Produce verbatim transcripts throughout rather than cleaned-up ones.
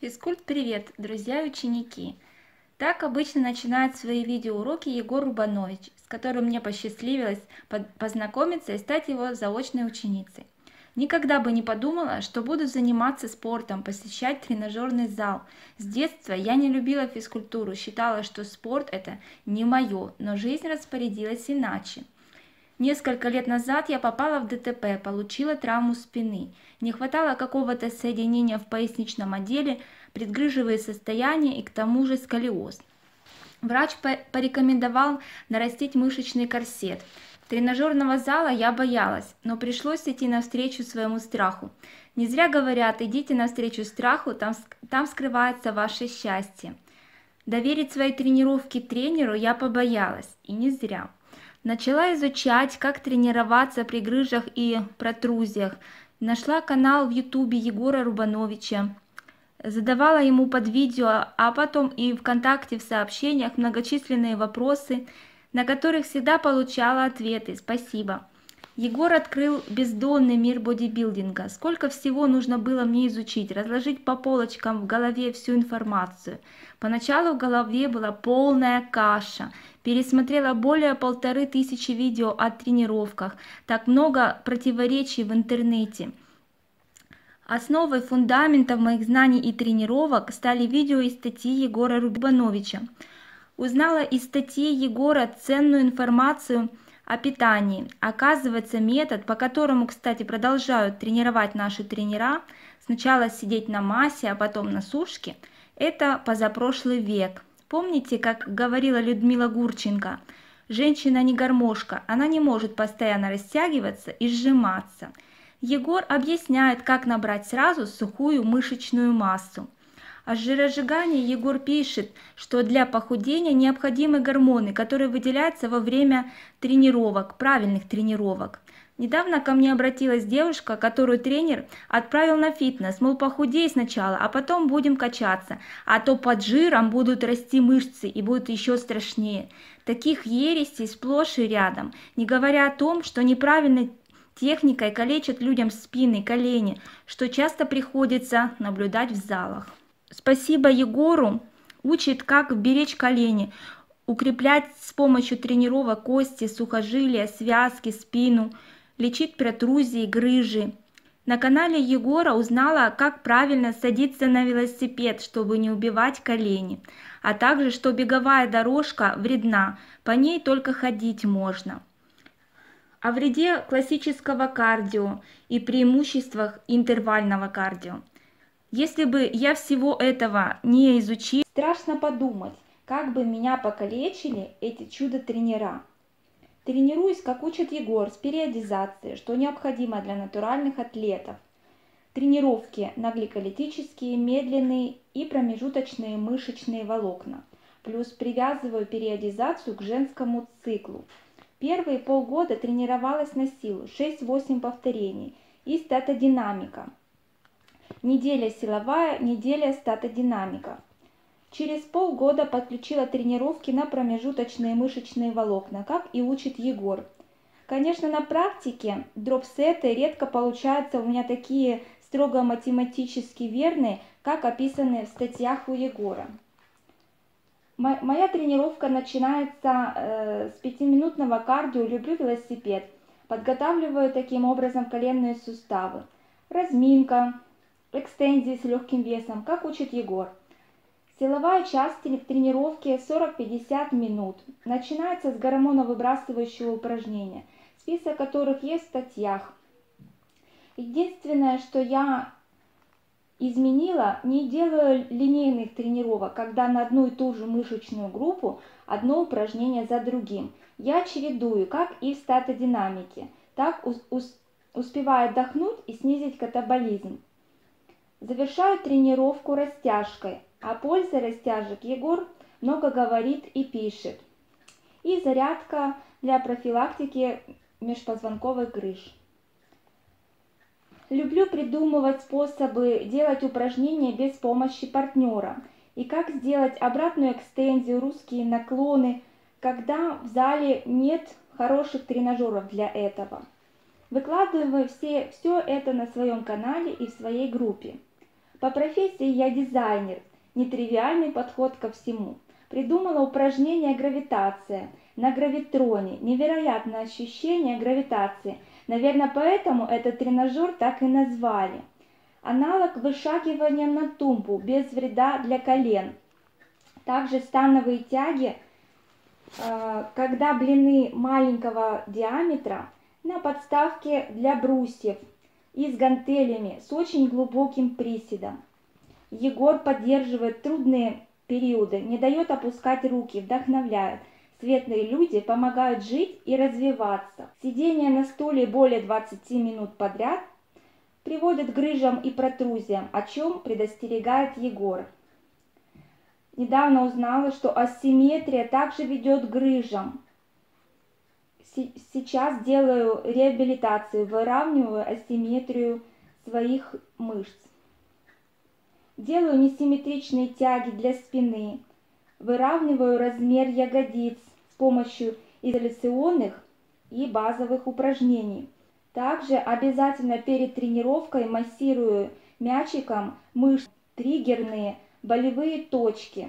Физкульт, привет, друзья и ученики! Так обычно начинает свои видеоуроки Егор Рубанович, с которым мне посчастливилось познакомиться и стать его заочной ученицей. Никогда бы не подумала, что буду заниматься спортом, посещать тренажерный зал. С детства я не любила физкультуру, считала, что спорт это не мое, но жизнь распорядилась иначе. Несколько лет назад я попала в ДТП, получила травму спины. Не хватало какого-то соединения в поясничном отделе, предгрыжевые состояния и к тому же сколиоз. Врач порекомендовал нарастить мышечный корсет. Тренажерного зала я боялась, но пришлось идти навстречу своему страху. Не зря говорят, идите навстречу страху, там, там скрывается ваше счастье. Доверить свои тренировки тренеру я побоялась, и не зря. Начала изучать, как тренироваться при грыжах и протрузиях. Нашла канал в ютубе Егора Рубановича. Задавала ему под видео, а потом и ВКонтакте в сообщениях многочисленные вопросы, на которых всегда получала ответы. Спасибо. Егор открыл бездонный мир бодибилдинга. Сколько всего нужно было мне изучить, разложить по полочкам в голове всю информацию. Поначалу в голове была полная каша. Пересмотрела более полторы тысячи видео о тренировках. Так много противоречий в интернете. Основой фундаментов моих знаний и тренировок стали видео и статьи Егора Рубановича. Узнала из статьи Егора ценную информацию о питании. Оказывается, метод, по которому, кстати, продолжают тренировать наши тренера, сначала сидеть на массе, а потом на сушке, это позапрошлый век. Помните, как говорила Людмила Гурченко, женщина не гармошка, она не может постоянно растягиваться и сжиматься. Егор объясняет, как набрать сразу сухую мышечную массу. О жиросжигании Егор пишет, что для похудения необходимы гормоны, которые выделяются во время тренировок, правильных тренировок. Недавно ко мне обратилась девушка, которую тренер отправил на фитнес, мол, похудей сначала, а потом будем качаться, а то под жиром будут расти мышцы и будут еще страшнее. Таких ересей сплошь и рядом, не говоря о том, что неправильной техникой калечат людям спины, колени, что часто приходится наблюдать в залах. Спасибо Егору, учит, как беречь колени, укреплять с помощью тренировок кости, сухожилия, связки, спину, лечить протрузии, грыжи. На канале Егора узнала, как правильно садиться на велосипед, чтобы не убивать колени, а также, что беговая дорожка вредна, по ней только ходить можно. О вреде классического кардио и преимуществах интервального кардио. Если бы я всего этого не изучила, страшно подумать, как бы меня покалечили эти чудо-тренера. Тренируюсь, как учит Егор, с периодизацией, что необходимо для натуральных атлетов. Тренировки на гликолитические, медленные и промежуточные мышечные волокна. Плюс привязываю периодизацию к женскому циклу. Первые полгода тренировалась на силу, шесть-восемь повторений и статодинамика. Неделя силовая, неделя статодинамика. Через полгода подключила тренировки на промежуточные мышечные волокна, как и учит Егор. Конечно, на практике дропсеты редко получаются у меня такие строго математически верные, как описанные в статьях у Егора. Моя тренировка начинается э, с пятиминутного кардио, люблю велосипед. Подготавливаю таким образом коленные суставы. Разминка, экстензии с легким весом, как учит Егор. Силовая часть тренировки сорок-пятьдесят минут. Начинается с гормоновыбрасывающего упражнения, список которых есть в статьях. Единственное, что я изменила, не делаю линейных тренировок, когда на одну и ту же мышечную группу одно упражнение за другим. Я чередую, как и в статодинамике. Так успеваю отдохнуть и снизить катаболизм. Завершаю тренировку растяжкой. О пользе растяжек Егор много говорит и пишет. И зарядка для профилактики межпозвонковых грыж. Люблю придумывать способы делать упражнения без помощи партнера. И как сделать обратную экстензию, русские наклоны, когда в зале нет хороших тренажеров для этого. Выкладываю все, все это на своем канале и в своей группе. По профессии я дизайнер, нетривиальный подход ко всему. Придумала упражнение гравитация на гравитроне, невероятное ощущение гравитации. Наверное, поэтому этот тренажер так и назвали. Аналог вышагивания на тумбу, без вреда для колен. Также становые тяги, когда блины маленького диаметра на подставке для брусьев и с гантелями с очень глубоким приседом. Егор поддерживает трудные периоды, не дает опускать руки, вдохновляет. Светлые люди помогают жить и развиваться. Сидение на стуле более двадцати минут подряд приводит к грыжам и протрузиям, о чем предостерегает Егор. Недавно узнала, что асимметрия также ведет к грыжам. Сейчас делаю реабилитацию, выравниваю асимметрию своих мышц. Делаю несимметричные тяги для спины, выравниваю размер ягодиц с помощью изоляционных и базовых упражнений. Также обязательно перед тренировкой массирую мячиком мышцы, триггерные болевые точки,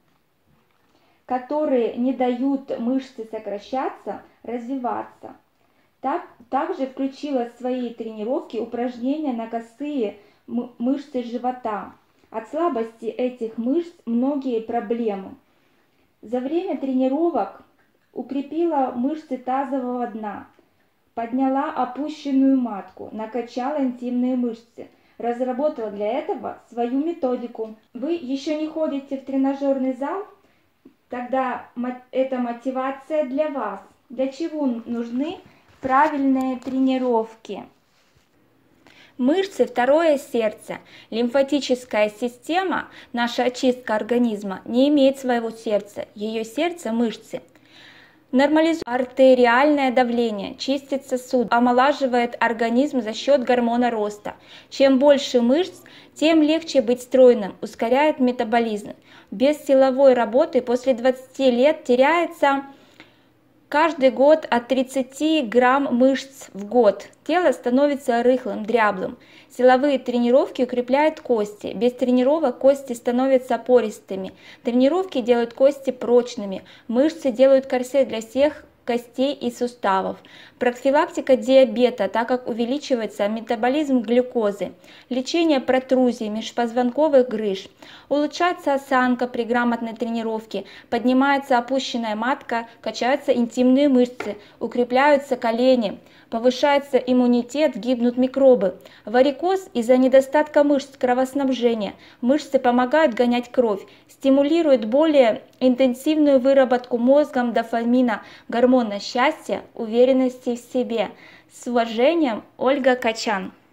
которые не дают мышце сокращаться, развиваться. Так, также включила в свои тренировки упражнения на косые мышцы живота. От слабости этих мышц многие проблемы. За время тренировок укрепила мышцы тазового дна, подняла опущенную матку, накачала интимные мышцы. Разработала для этого свою методику. Вы еще не ходите в тренажерный зал? Тогда это мотивация для вас. Для чего нужны правильные тренировки? Мышцы – второе сердце. Лимфатическая система, наша очистка организма, не имеет своего сердца. Ее сердце – мышцы. Нормализует артериальное давление, чистит сосуды, омолаживает организм за счет гормона роста. Чем больше мышц, тем легче быть стройным, ускоряет метаболизм. Без силовой работы после двадцати лет теряется каждый год от тридцати грамм мышц в год. Тело становится рыхлым, дряблым. Силовые тренировки укрепляют кости. Без тренировок кости становятся пористыми. Тренировки делают кости прочными. Мышцы делают корсет для всех костей и суставов. Профилактика диабета, так как увеличивается метаболизм глюкозы. Лечение протрузий, межпозвонковых грыж. Улучшается осанка при грамотной тренировке. Поднимается опущенная матка, качаются интимные мышцы, укрепляются колени. Повышается иммунитет, гибнут микробы. Варикоз из-за недостатка мышц кровоснабжения. Мышцы помогают гонять кровь, стимулируют более интенсивную выработку мозгом дофамина, гормона счастья, уверенности в себе. С уважением, Ольга Качан.